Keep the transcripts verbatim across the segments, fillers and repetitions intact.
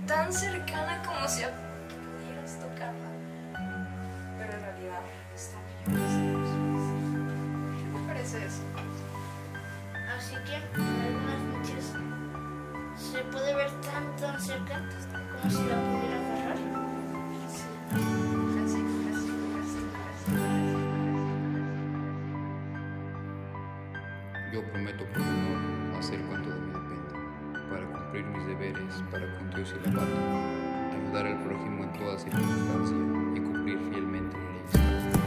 tan cercana como si pudieras tocarla. Pero en realidad está millones de personas. ¿Qué te parece eso? Así que en algunas noches se puede ver tan tan cerca como si la pudiera agarrar. Sí. Casi, casi, casi, casi. Yo prometo por honor hacer cuanto de mí dependa, para cumplir mis deberes para con Dios y la patria, ayudar al prójimo en toda circunstancia y cumplir fielmente la ley santa.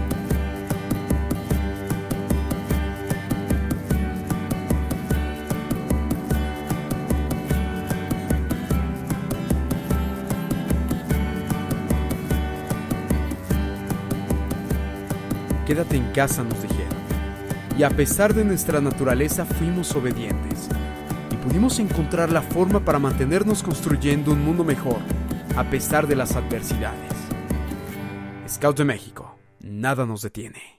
Quédate en casa, nos dijeron. Y a pesar de nuestra naturaleza fuimos obedientes y pudimos encontrar la forma para mantenernos construyendo un mundo mejor a pesar de las adversidades. Scouts de México, nada nos detiene.